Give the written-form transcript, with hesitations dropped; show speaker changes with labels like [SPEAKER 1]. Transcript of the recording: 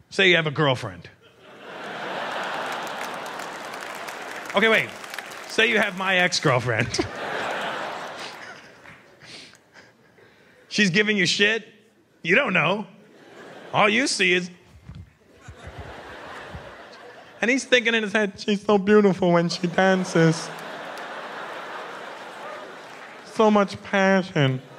[SPEAKER 1] Say you have a girlfriend. Okay, wait. Say you have my ex-girlfriend. She's giving you shit. You don't know. All you see is... And he's thinking in his head, she's so beautiful when she dances. So much passion.